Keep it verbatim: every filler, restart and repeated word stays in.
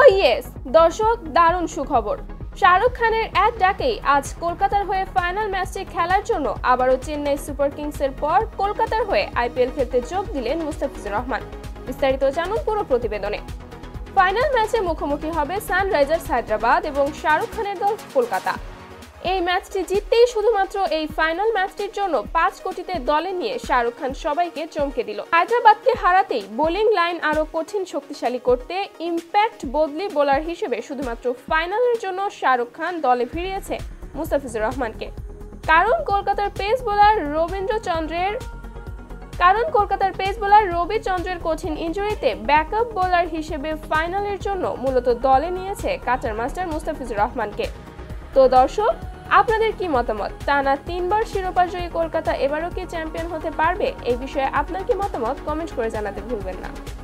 Yes দর্শক, দারুণ সুখবর। শাহরুখ খানের এক ডাকেই আজ কলকাতার হয়ে ফাইনাল ম্যাচটি খেলার জন্য আবারও চেন্নাই সুপার কিংসের পর কলকাতার হয়ে আইপিএল খেলতে যোগ দিলেন মুস্তাফিজুর রহমান। বিস্তারিত জানুন পুরো প্রতিবেদনে। ফাইনাল ম্যাচে মুখোমুখি হবে সানরাইজার্স হায়দ্রাবাদ এবং শাহরুখ খানের দল কলকাতা। এই ম্যাচটি জিততেই শুধুমাত্র এই ফাইনাল ম্যাচটির জন্য পাঁচ কোটিতে দলে নিয়ে শাহরুখ খান সবাইকে চমকে দিল। হায়দ্রাবাদকে হারাতেই বোলিং লাইন আরো কঠিন শক্তিশালী করতে ইম্প্যাক্ট বদলি বোলার হিসেবে শুধুমাত্র ফাইনালের জন্য শাহরুখ খান দলে ভিড়িয়েছে মুস্তাফিজুর রহমানকে। কারণ কলকাতার পেস বোলার রবীন্দ্রচন্দ্রের কারণ কলকাতার পেস বোলার রবিচন্দ্রের কঠিন ইনজুরিতে ব্যাকআপ বোলার হিসেবে ফাইনালের জন্য মূলত দলে নিয়েছে কাটার মাস্টার মুস্তাফিজুর রহমানকে। তো দর্শক, আপনাদের কি মতামত? টানা তিনবার শিরোপা জয়ী কলকাতা এবারও কি চ্যাম্পিয়ন হতে পারবে? এই বিষয়ে আপনার কি মতামত কমেন্ট করে জানাতে ভুলবেন না।